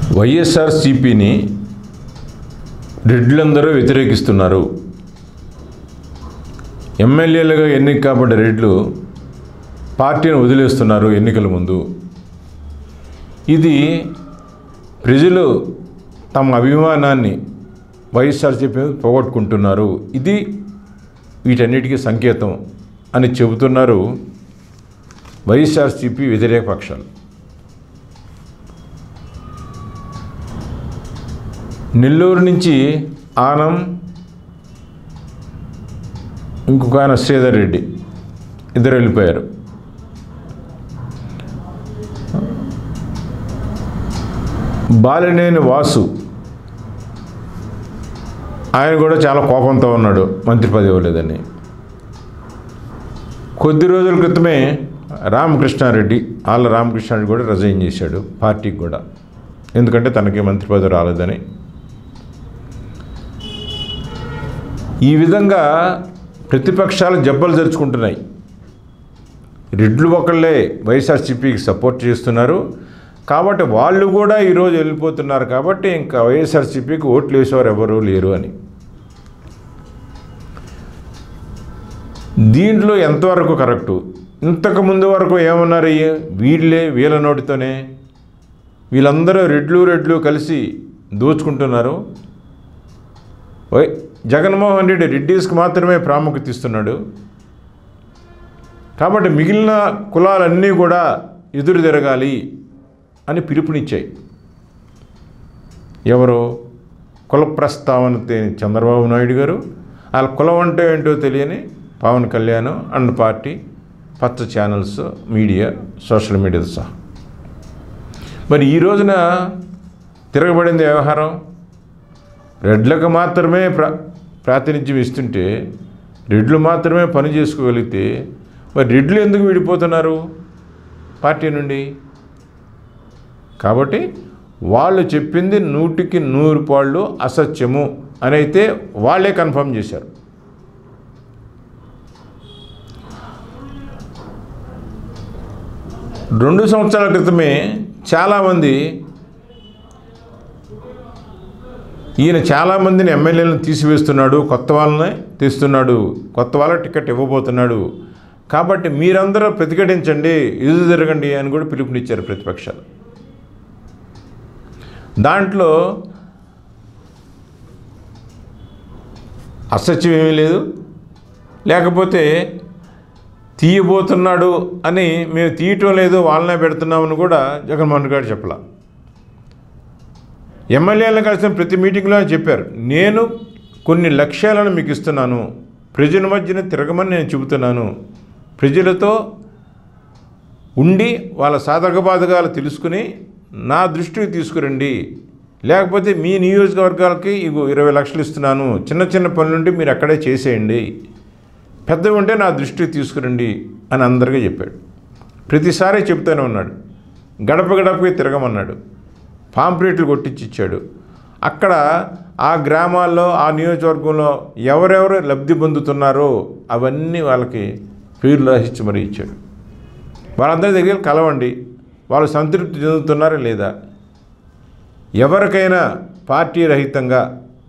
వైఎస్ఆర్సీపీని రెడ్లందరూ వ్యతిరేకిస్తున్నారు. ఎమ్మెల్యేలుగా ఎన్నిక కాబడ్డ రెడ్లు పార్టీని వదిలేస్తున్నారు ఎన్నికల ముందు. ఇది ప్రజలు తమ అభిమానాన్ని వైఎస్ఆర్సీపీ పోగొట్టుకుంటున్నారు. ఇది వీటన్నిటికీ సంకేతం అని చెబుతున్నారు వైఎస్ఆర్సీపీ వ్యతిరేక పక్షాలు. నెల్లూరు నుంచి ఆనం, ఇంకొక ఆయన శ్రీధర్ రెడ్డి ఇద్దరు వెళ్ళిపోయారు. బాలినేని వాసు ఆయన కూడా చాలా కోపంతో ఉన్నాడు, మంత్రి పదవి ఇవ్వలేదని. కొద్ది రోజుల క్రితమే రామకృష్ణారెడ్డి కూడా రిజైన్ చేశాడు పార్టీకి కూడా, ఎందుకంటే తనకి మంత్రి పదవి రాలేదని. ఈ విధంగా ప్రతిపక్షాలు జబ్బలు తెరుచుకుంటున్నాయి. రెడ్లు ఒకళ్ళే వైఎస్ఆర్సీపీకి సపోర్ట్ చేస్తున్నారు కాబట్టి వాళ్ళు కూడా ఈరోజు వెళ్ళిపోతున్నారు కాబట్టి ఇంకా వైఎస్ఆర్సీపీకి ఓట్లు వేసేవారు ఎవరూ లేరు అని. దీంట్లో ఎంతవరకు కరెక్టు? ఇంతకు ముందు వరకు ఏమన్నారు, వీళ్ళ నోటితోనే వీళ్ళందరూ రెడ్లు కలిసి దోచుకుంటున్నారు. జగన్మోహన్ రెడ్డి రెడ్డీస్కి మాత్రమే ప్రాముఖ్యత ఇస్తున్నాడు కాబట్టి మిగిలిన కులాలన్నీ కూడా ఎదురు తిరగాలి అని పిలుపునిచ్చాయి. ఎవరో కుల ప్రస్తావన చంద్రబాబు నాయుడు గారు, వాళ్ళ కులం అంటే ఏంటో తెలియని పవన్ కళ్యాణ్ అండ్ పార్టీ, పచ్చ ఛానల్స్, మీడియా, సోషల్ మీడియాతో సహా. మరి ఈ రోజున తిరగబడింది వ్యవహారం. రెడ్లకు మాత్రమే ప్రాతినిధ్యం ఇస్తుంటే, రెడ్లు మాత్రమే పని చేసుకోగలిగితే మరి రెడ్లు ఎందుకు విడిపోతున్నారు పార్టీ నుండి? కాబట్టి వాళ్ళు చెప్పింది 100కి 100 పాళ్ళు అసత్యము అని అయితే వాళ్ళే కన్ఫర్మ్ చేశారు. రెండు సంవత్సరాల క్రితమే చాలామంది ఈయన చాలామందిని ఎమ్మెల్యేలను తీసివేస్తున్నాడు, కొత్త వాళ్ళని తీస్తున్నాడు, కొత్త వాళ్ళ టికెట్ ఇవ్వబోతున్నాడు కాబట్టి మీరందరూ ప్రతిఘటించండి, ఎదురు తిరగండి అని కూడా పిలుపునిచ్చారు ప్రతిపక్షాలు. దాంట్లో అసత్యం ఏమీ లేదు. లేకపోతే తీయబోతున్నాడు అని మేము తీయటం లేదు, వాళ్ళనే పెడుతున్నామని కూడా జగన్మోహన్ గారు చెప్పలా. ఎమ్మెల్యేలను కలిసిన ప్రతి మీటింగ్లో చెప్పారు, నేను కొన్ని లక్ష్యాలను మీకు ఇస్తున్నాను, ప్రజల మధ్యన తిరగమని నేను చెబుతున్నాను, ప్రజలతో ఉండి వాళ్ళ సాధక బాధకాలు తెలుసుకుని నా దృష్టికి తీసుకురండి, లేకపోతే మీ నియోజకవర్గాలకి ఇగో 20 లక్షలు ఇస్తున్నాను, చిన్న చిన్న పనులుంటే మీరు అక్కడే చేసేయండి, పెద్దవి ఉంటే నా దృష్టికి తీసుకురండి అని అందరికీ చెప్పాడు. ప్రతిసారి చెప్తూనే ఉన్నాడు. గడప గడపకి తిరగమన్నాడు, పాంప్లెట్లు కొట్టించి ఇచ్చాడు. అక్కడ ఆ గ్రామాల్లో, ఆ నియోజకవర్గంలో ఎవరెవరు లబ్ధి పొందుతున్నారో అవన్నీ వాళ్ళకి పేర్లు రాసిచ్చి మరీ ఇచ్చాడు. వాళ్ళందరి దగ్గర కలవండి, వాళ్ళు సంతృప్తి చెందుతున్నారా లేదా, ఎవరికైనా పార్టీ రహితంగా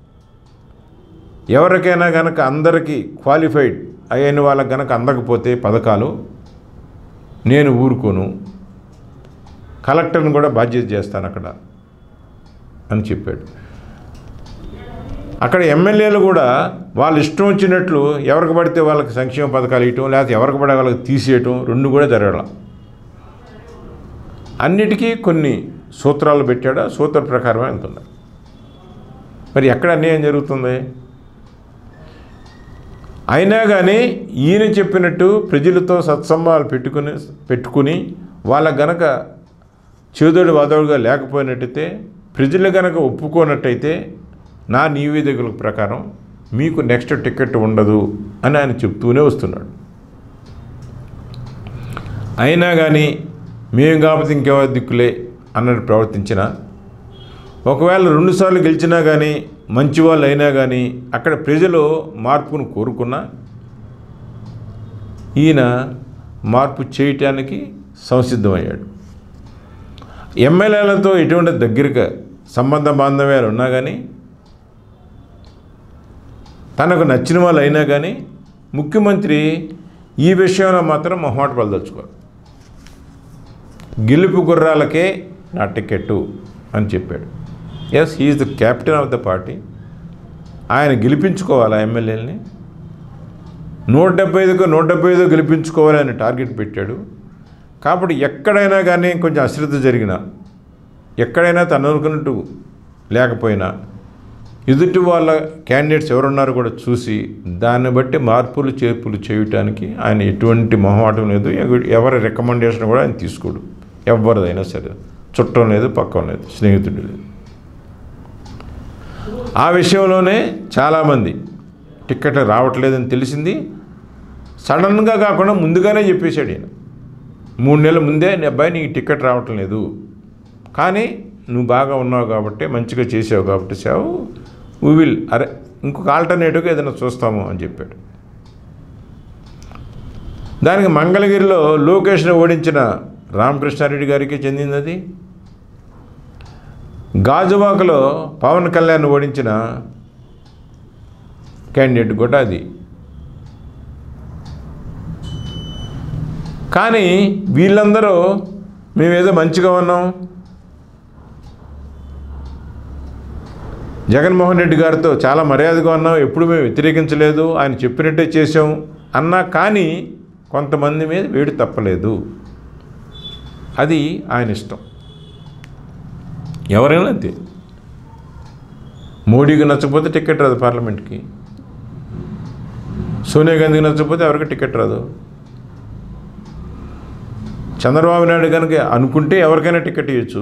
ఎవరికైనా కనుక అందరికీ క్వాలిఫైడ్ అయిన వాళ్ళకి కనుక అందకపోతే పథకాలు నేను ఊరుకోను, కలెక్టర్ని కూడా బాధ్యత చేస్తాను అక్కడ అని చెప్పాడు. అక్కడ ఎమ్మెల్యేలు కూడా వాళ్ళు ఇష్టం వచ్చినట్లు ఎవరికి పడితే వాళ్ళకి సంక్షేమ పథకాలు ఇవ్వటం, లేకపోతే ఎవరికి పడే వాళ్ళకి తీసేయటం, రెండు కూడా జరగడం. అన్నిటికీ కొన్ని సూత్రాలు పెట్టాడు, సూత్ర ప్రకారమే వెళ్తుంది. మరి ఎక్కడ అన్యాయం జరుగుతుంది? అయినా కానీ ఈయన చెప్పినట్టు ప్రజలతో సత్సంబాలు పెట్టుకుని వాళ్ళకు గనక చేదోడు వాదోడుగా లేకపోయినట్టయితే, ప్రజలు గనక ఒప్పుకోనట్టయితే నా నివేదికల ప్రకారం మీకు నెక్స్ట్ టికెట్ ఉండదు అని ఆయన చెప్తూనే వస్తున్నాడు. అయినా కానీ మేము కాకపోతే ఇంకెవరి దిక్కులే అన్నట్టు ప్రవర్తించిన, ఒకవేళ 2 సార్లు గెలిచినా కానీ మంచి వాళ్ళు అయినా కానీ అక్కడ ప్రజలు మార్పును కోరుకున్నా ఈయన మార్పు చేయటానికి సంసిద్ధమయ్యాడు. ఎమ్మెల్యేలతో ఎటువంటి దగ్గరగా సంబంధ బాంధవ్యాలు ఉన్నా కానీ, తనకు నచ్చిన వాళ్ళు అయినా కానీ ముఖ్యమంత్రి ఈ విషయంలో మాత్రం మొహమాట పడదలుచుకోవాలి. గెలుపు గుర్రాలకే నా టికెట్టు అని చెప్పాడు. Yes, he is the captain of the party. ఆయన గెలిపించుకోవాలి ఆ ఎమ్మెల్యేలని. 175కు 175 గెలిపించుకోవాలని టార్గెట్ పెట్టాడు. కాబట్టి ఎక్కడైనా కానీ కొంచెం అశ్రద్ధ జరిగినా, ఎక్కడైనా తను అనుకున్నట్టు లేకపోయినా ఎదుటి వాళ్ళ క్యాండిడేట్స్ ఎవరున్నారో కూడా చూసి దాన్ని బట్టి మార్పులు చేర్పులు చేయటానికి ఆయన ఎటువంటి మొహమాటం లేదు. ఎవరి రికమెండేషన్ కూడా ఆయన తీసుకోడు. ఎవరిదైనా సరే, చుట్టం లేదు, పక్కన లేదు, స్నేహితుడు లేదు. ఆ విషయంలోనే చాలామంది టిక్కెట్లు రావట్లేదని తెలిసింది. సడన్గా కాకుండా ముందుగానే చెప్పేశాడు ఈయన. 3 నెలల ముందే నీ అబ్బాయి నీకు టిక్కెట్ రావటం లేదు, కానీ నువ్వు బాగా ఉన్నావు కాబట్టి, మంచిగా చేసావు కాబట్టి విల్ ఇంకొక ఆల్టర్నేటివ్గా ఏదైనా చూస్తాము అని చెప్పాడు. దానికి మంగళగిరిలో లోకేష్ను ఓడించిన రామకృష్ణారెడ్డి గారికి చెందింది అది. గాజువాకలో పవన్ కళ్యాణ్ ఓడించిన క్యాండిడేట్ కూడా అది. కానీ వీళ్ళందరూ మేమేదో మంచిగా ఉన్నాం, జగన్మోహన్ రెడ్డి గారితో చాలా మర్యాదగా ఉన్నాం, ఎప్పుడు మేము వ్యతిరేకించలేదు, ఆయన చెప్పినట్టే చేసాం అన్నా కానీ కొంతమంది మీద వేడి తప్పలేదు. అది ఆయన ఇష్టం. ఎవరైనా అంతే. మోడీకి నచ్చకపోతే టికెట్ రాదు పార్లమెంట్కి, సోనియా గాంధీకి నచ్చకపోతే ఎవరికి టికెట్ రాదు. చంద్రబాబు నాయుడు కనుక అనుకుంటే ఎవరికైనా టికెట్ ఇవ్వచ్చు.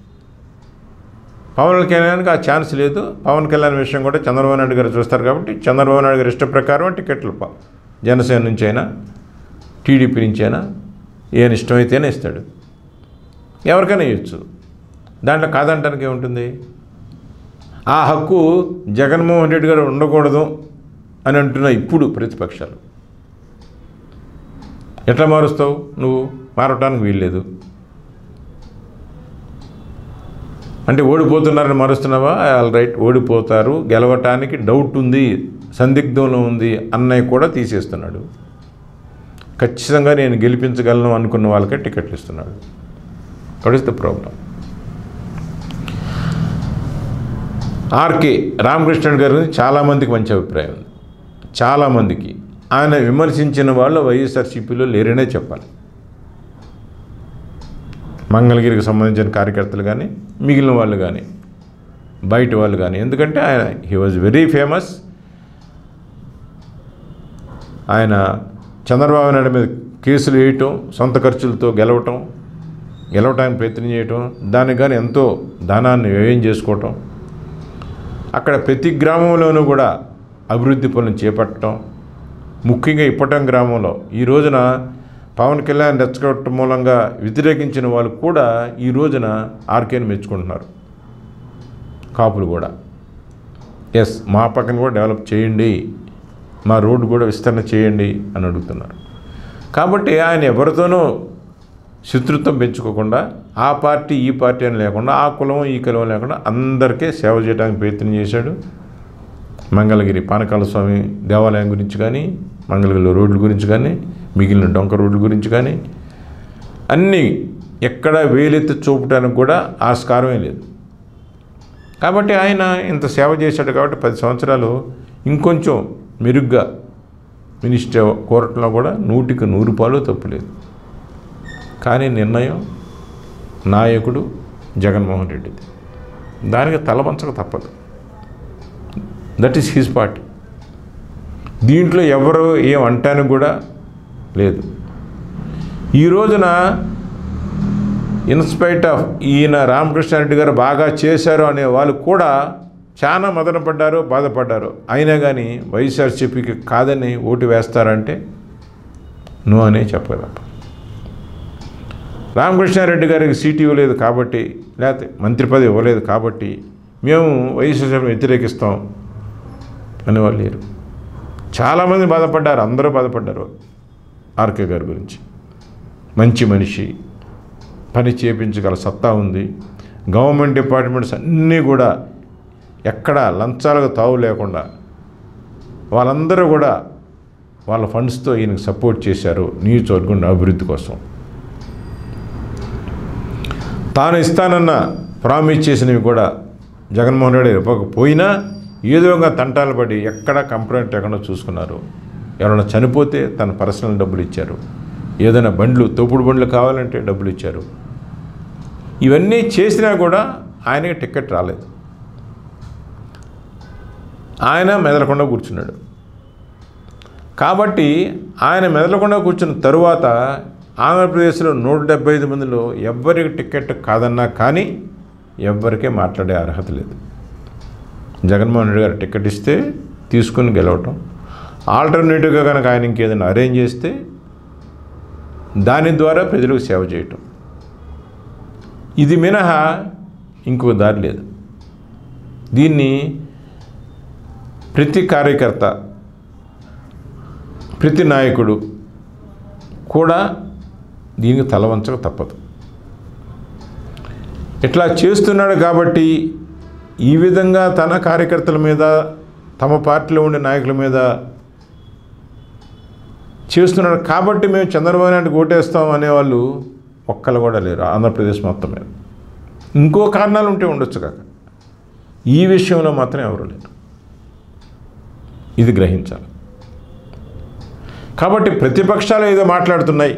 పవన్ కళ్యాణ్కి ఆ ఛాన్స్ లేదు. పవన్ కళ్యాణ్ విషయం కూడా చంద్రబాబు నాయుడు గారు చూస్తారు కాబట్టి చంద్రబాబు నాయుడు గారి ఇష్ట ప్రకారం టికెట్లు జనసేన నుంచి అయినా టీడీపీ నుంచి అయినా ఏం ఇష్టమైతేనే ఇస్తాడు. ఎవరికైనా ఇవ్వచ్చు, దాంట్లో కాదంటానికి ఏముంటుంది. ఆ హక్కు జగన్మోహన్ రెడ్డి గారు ఉండకూడదు అని అంటున్న ఇప్పుడు ప్రతిపక్షాలు. ఎట్లా మారుస్తావు? నువ్వు మారటానికి వీల్లేదు. అంటే ఓడిపోతున్నారని మారుస్తున్నావా? ఆల్ రైట్, ఓడిపోతారు, గెలవటానికి డౌట్ ఉంది, సందిగ్ధంలో ఉంది అన్నయ్య కూడా తీసేస్తున్నాడు. ఖచ్చితంగా నేను గెలిపించగలను అనుకున్న వాళ్ళకే టికెట్లు ఇస్తున్నాడు. What is the problem? RK Ramakrishnan గారి గురించి చాలామందికి మంచి అభిప్రాయం ఉంది. చాలామందికి ఆయన విమర్శించిన వాళ్ళు వైఎస్ఆర్సీపీలో లేరనే చెప్పాలి. మంగళగిరికి సంబంధించిన కార్యకర్తలు కానీ, మిగిలిన వాళ్ళు కానీ, బయట వాళ్ళు కానీ. ఎందుకంటే ఆయన హీ వాజ్ వెరీ ఫేమస్. ఆయన చంద్రబాబు నాయుడు మీద కేసులు వేయటం, సొంత ఖర్చులతో గెలవటానికి ప్రయత్నం చేయటం, దానికి కానీ ఎంతో ధనాన్ని వ్యయం చేసుకోవటం, అక్కడ ప్రతి గ్రామంలోనూ కూడా అభివృద్ధి పనులు చేపట్టడం, ముఖ్యంగా ఇప్పటం గ్రామంలో ఈ రోజున పవన్ కళ్యాణ్ రెచ్చగొట్టడం మూలంగా వ్యతిరేకించిన వాళ్ళు కూడా ఈ రోజున ఆర్కేని మెచ్చుకుంటున్నారు. కాపులు కూడా ఎస్, మా పక్కన కూడా డెవలప్ చేయండి, మా రోడ్డు కూడా విస్తరణ చేయండి అని అడుగుతున్నారు. కాబట్టి ఆయన ఎవరితోనూ శత్రుత్వం పెంచుకోకుండా, ఆ పార్టీ ఈ పార్టీ అని లేకుండా, ఆ కులం ఈ కులం లేకుండా అందరికీ సేవ చేయడానికి ప్రయత్నం చేశాడు. మంగళగిరి పానకాల స్వామి దేవాలయం గురించి కానీ, మంగళగిరిలో రోడ్ల గురించి కానీ, మిగిలిన డొంక రోడ్ల గురించి కానీ, అన్నీ ఎక్కడ వేలెత్తి చూపడానికి కూడా ఆస్కారమే లేదు. కాబట్టి ఆయన ఇంత సేవ చేశాడు కాబట్టి 10 సంవత్సరాలు ఇంకొంచెం మెరుగ్గా మినిస్టర్ కోరటంలో కూడా 100కి 100 రూపాయలు తప్పులేదు. కానీ నిర్ణయం నాయకుడు జగన్మోహన్ రెడ్డిది. దానికి తలవంచక తప్పదు. That is his party. దీంట్లో ఎవరు ఏమంటానికి కూడా లేదు. ఈ రోజున ఇన్స్పైట్ ఆఫ్ ఈయన రామకృష్ణారెడ్డి గారు బాగా చేశారు అనే వాళ్ళు కూడా చాలా మదనపడ్డారు, బాధపడ్డారు. అయినా కానీ వైఎస్ఆర్సీపీకి కాదని ఓటు వేస్తారంటే నో అనే చెప్పగలరు. రామకృష్ణారెడ్డి గారికి సీటు ఇవ్వలేదు కాబట్టి, లేకపోతే మంత్రి పదవి ఇవ్వలేదు కాబట్టి మేము వైఎస్ఆర్సీపీని వ్యతిరేకిస్తాం అనేవాళ్ళు లేరు. చాలామంది బాధపడ్డారు, అందరూ బాధపడ్డారు. ఆర్కే గారి గురించి మంచి మనిషి, పని చేయించగల సత్తా ఉంది, గవర్నమెంట్ డిపార్ట్మెంట్స్ అన్నీ కూడా ఎక్కడ లంచాలకు తావు లేకుండా వాళ్ళందరూ కూడా వాళ్ళ ఫండ్స్తో ఈయనకు సపోర్ట్ చేశారు నియోజకవర్గం అభివృద్ధి కోసం. తాను ఇస్తానన్న ప్రామిస్ చేసినవి కూడా జగన్మోహన్ రెడ్డి ఇవ్వకపోయినా ఏదో విధంగా తంటాలు పడి ఎక్కడ కంప్లైంట్ లేకుండా చూసుకున్నారు. ఎవరైనా చనిపోతే తన పర్సనల్ డబ్బులు ఇచ్చారు, ఏదైనా బండ్లు తోపుడు బండ్లు కావాలంటే డబ్బులు ఇచ్చారు. ఇవన్నీ చేసినా కూడా ఆయనకి టికెట్ రాలేదు. ఆయన మెదలకుండా కూర్చున్నాడు. కాబట్టి ఆయన మెదలకుండా కూర్చున్న తరువాత ఆంధ్రప్రదేశ్లో 175 మందిలో ఎవ్వరికి టికెట్ కాదన్నా కానీ ఎవ్వరికీ మాట్లాడే అర్హత లేదు. జగన్మోహన్ రెడ్డి గారు టికెట్ ఇస్తే తీసుకుని గెలవటం, ఆల్టర్నేటివ్గా కనుక ఆయన ఇంకేదైనా అరేంజ్ చేస్తే దాని ద్వారా ప్రజలకు సేవ చేయటం, ఇది మినహా ఇంకో దారి లేదు. దీన్ని ప్రతి కార్యకర్త, ప్రతి నాయకుడు కూడా దీనికి తలవంచక తప్పదు. ఇట్లా చేస్తున్నాడు కాబట్టి ఈ విధంగా తన కార్యకర్తల మీద, తమ పార్టీలో ఉండే నాయకుల మీద చేస్తున్నాడు కాబట్టి మేము చంద్రబాబు నాయుడు ఓటేస్తాం అనేవాళ్ళు ఒక్కళ్ళు కూడా లేరు ఆంధ్రప్రదేశ్ మొత్తం మీద. ఇంకో కారణాలు ఉంటే ఉండొచ్చు కాక ఈ విషయంలో మాత్రం ఎవరు లేరు. ఇది గ్రహించాలి. కాబట్టి ప్రతిపక్షాలు ఏదో మాట్లాడుతున్నాయి,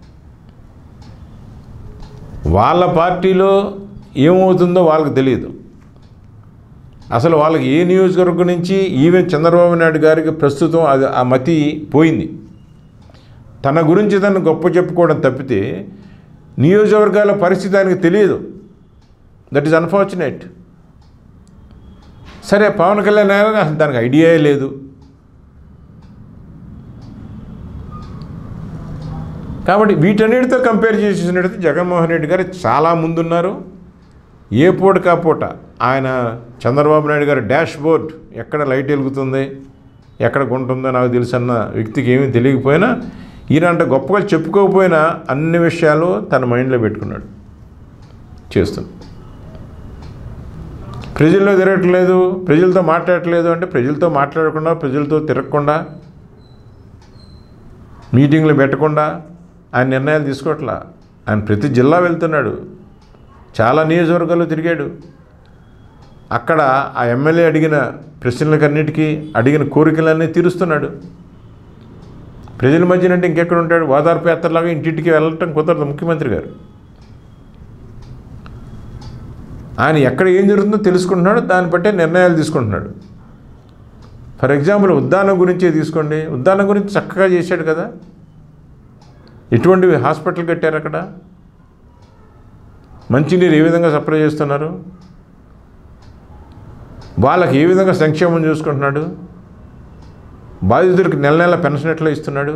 వాళ్ళ పార్టీలో ఏమవుతుందో వాళ్ళకి తెలియదు. అసలు వాళ్ళకి ఏ నియోజకవర్గం నుంచి ఈవెన్ చంద్రబాబు నాయుడు గారికి ప్రస్తుతం అది ఆ మతి పోయింది. తన గురించి తను గొప్ప చెప్పుకోవడం తప్పితే నియోజకవర్గాల పరిస్థితి ఆయనకు తెలియదు. That is unfortunate. సరే, పవన్ కళ్యాణ్ అసలు దానికి ఐడియా లేదు. కాబట్టి వీటన్నిటితో కంపేర్ చేసినట్టయితే జగన్మోహన్ రెడ్డి గారు చాలా ముందున్నారు. ఏ పూట కాపూట ఆయన చంద్రబాబు నాయుడు గారి డాష్ బోర్డ్ ఎక్కడ లైట్ వెలుగుతుంది, ఎక్కడ ఉంటుందో నాకు తెలుసన్న వ్యక్తికి ఏమీ తెలియకపోయినా, ఈయన అంటే గొప్పగా చెప్పుకోకపోయినా అన్ని విషయాలు తన మైండ్లో పెట్టుకున్నాడు, చేస్తున్నాడు. ప్రజల్లో తిరగట్లేదు, ప్రజలతో మాట్లాడట్లేదు అంటే ప్రజలతో మాట్లాడకుండా, ప్రజలతో తిరగకుండా, మీటింగ్లు పెట్టకుండా ఆయన నిర్ణయాలు తీసుకోవట్లా. ఆయన ప్రతి జిల్లా వెళ్తున్నాడు, చాలా నియోజకవర్గాల్లో తిరిగాడు. అక్కడ ఆ ఎమ్మెల్యే అడిగిన ప్రశ్నలకన్నిటికీ, అడిగిన కోరికలన్నీ తీరుస్తున్నాడు. ప్రజల మధ్యనంటే ఇంకెక్కడ ఉంటాడు? ఓదార్పు యాత్రలాగా ఇంటింటికి వెళ్ళటం కుదరదు ముఖ్యమంత్రి గారు. ఆయన ఎక్కడ ఏం జరుగుతుందో తెలుసుకుంటున్నాడు, దాన్ని బట్టే నిర్ణయాలు తీసుకుంటున్నాడు. ఫర్ ఎగ్జాంపుల్ ఉద్దానం గురించే తీసుకోండి. ఉద్దానం గురించి చక్కగా చేశాడు కదా. ఎటువంటి హాస్పిటల్ కట్టారు అక్కడ, మంచినీరు ఏ విధంగా సప్లై చేస్తున్నారు, వాళ్ళకి ఏ విధంగా సంక్షేమం చూసుకుంటున్నాడు, బాధితుడికి నెల నెల పెన్షన్ ఎట్లా ఇస్తున్నాడు.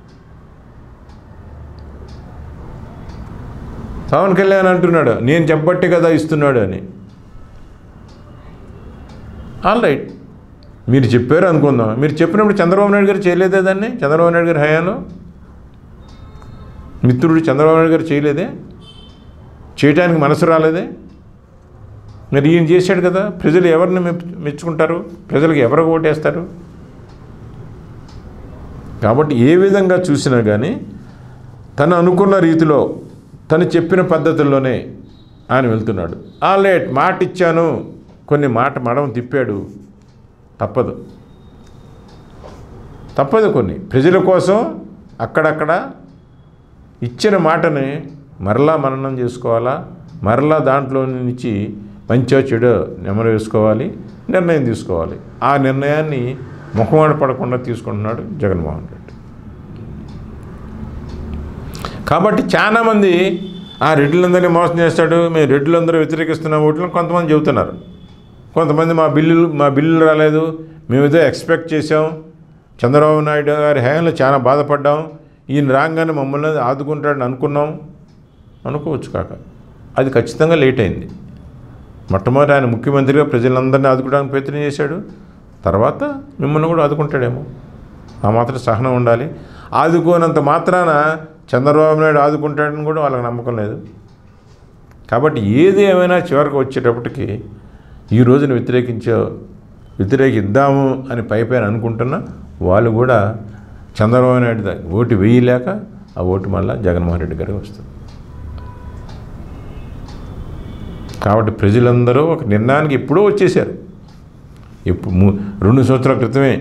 పవన్ కళ్యాణ్ అంటున్నాడు నేను చెప్పబట్టే కదా ఇస్తున్నాడు అని. ఆల్ రైట్, మీరు చెప్పారు అనుకుందాం. మీరు చెప్పినప్పుడు చంద్రబాబు నాయుడు గారు చేయలేదే దాన్ని? చంద్రబాబు నాయుడు గారి హయాంలో మిత్రుడు చంద్రబాబు నాయుడు గారు చేయలేదే? చేయటానికి మనసు రాలేదే? మరి ఈయన చేశాడు కదా. ప్రజలు ఎవరిని మెచ్చుకుంటారు? ప్రజలకు ఎవరికి ఓటేస్తారు? కాబట్టి ఏ విధంగా చూసినా కానీ తను అనుకున్న రీతిలో, తను చెప్పిన పద్ధతుల్లోనే ఆయన వెళ్తున్నాడు. ఆల్రైట్, మాట ఇచ్చాను, కొన్ని మాట మడమ తిప్పాడు, తప్పదు కొన్ని ప్రజల కోసం అక్కడక్కడ ఇచ్చిన మాటని మరలా మననం చేసుకోవాలా, మరలా దాంట్లో నుంచి మంచో చెడో నెమరు వేసుకోవాలి, నిర్ణయం తీసుకోవాలి. ఆ నిర్ణయాన్ని ముఖమాట పడకుండా తీసుకుంటున్నాడు జగన్మోహన్ రెడ్డి. కాబట్టి చాలామంది ఆ రెడ్లందరినీ మోసం చేస్తాడు, మేము రెడ్లందరూ వ్యతిరేకిస్తున్న ఓట్లను కొంతమంది చెబుతున్నారు. కొంతమంది మా బిల్లులు రాలేదు, మేము ఏదో ఎక్స్పెక్ట్ చేసాం, చంద్రబాబు నాయుడు గారి హయాంలో చాలా బాధపడ్డాం, ఈయన రాగానే మమ్మల్ని ఆదుకుంటాడని అనుకున్నాం. అనుకోవచ్చు కాక అది ఖచ్చితంగా లేట్ అయింది. మొట్టమొదటి ఆయన ముఖ్యమంత్రిగా ప్రజలందరినీ ఆదుకోవడానికి ప్రయత్నం చేశాడు, తర్వాత మిమ్మల్ని కూడా ఆదుకుంటాడేమో. ఆ మాత్రం సహనం ఉండాలి. ఆదుకోనంత మాత్రాన చంద్రబాబు నాయుడు ఆదుకుంటాడని కూడా వాళ్ళకి నమ్మకం లేదు. కాబట్టి ఏది ఏమైనా చివరికి వచ్చేటప్పటికి ఈ రోజున వ్యతిరేకిద్దాము అని పైపైన అనుకుంటున్నా వాళ్ళు కూడా చంద్రబాబు నాయుడు ఓటు వేయలేక ఆ ఓటు మళ్ళీ జగన్మోహన్ రెడ్డి గారికి వస్తుంది. కాబట్టి ప్రజలందరూ ఒక నిర్ణయానికి ఎప్పుడో వచ్చేసారు. 2 సంవత్సరాల క్రితమే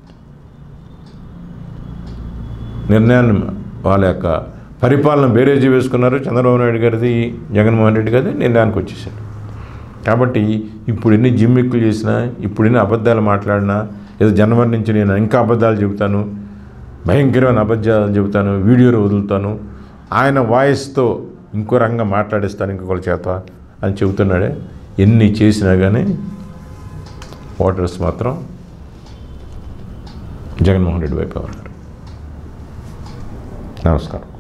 నిర్ణయాన్ని వాళ్ళ యొక్క పరిపాలన బేరేజీ వేసుకున్నారు. చంద్రబాబు నాయుడు గారిది జగన్మోహన్ రెడ్డి గారిది నిర్ణయానికి వచ్చేసారు. కాబట్టి ఇప్పుడు ఎన్ని జిమ్మిక్కులు చేసినా, ఇప్పుడు ఎన్ని అబద్ధాలు మాట్లాడినా, ఏదో జనవరి నుంచి నేను ఇంకా అబద్ధాలు చెబుతాను, భయంకరమైన అబద్ధాలు చెబుతాను, వీడియోలు వదులుతాను, ఆయన వాయిస్తో ఇంకో రకంగా మాట్లాడిస్తాను ఇంకొకరి చేత అని చెబుతున్నాడే. ఎన్ని చేసినా కానీ ఓటర్స్ మాత్రం జగన్మోహన్ రెడ్డి వైపు ఉన్నారు. నమస్కారం.